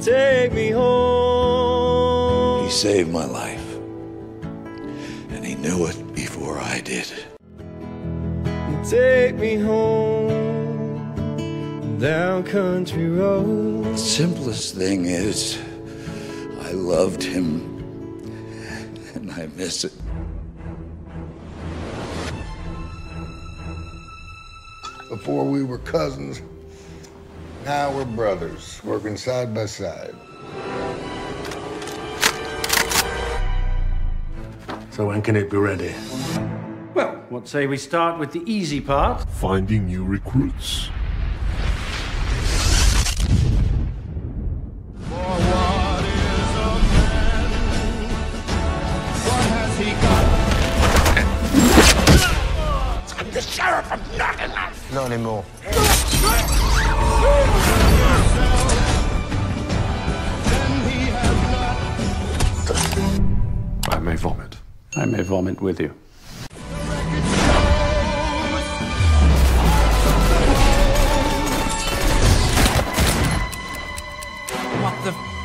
take me home. He saved my life, and he knew it before I did. Take me home, down country road. The simplest thing is, I loved him, and I miss it. Before we were cousins, now we're brothers, working side by side. So when can it be ready? Well, what say we start with the easy part? Finding new recruits. I'm the sheriff of not enough. Not anymore. I may vomit. I may vomit with you. What the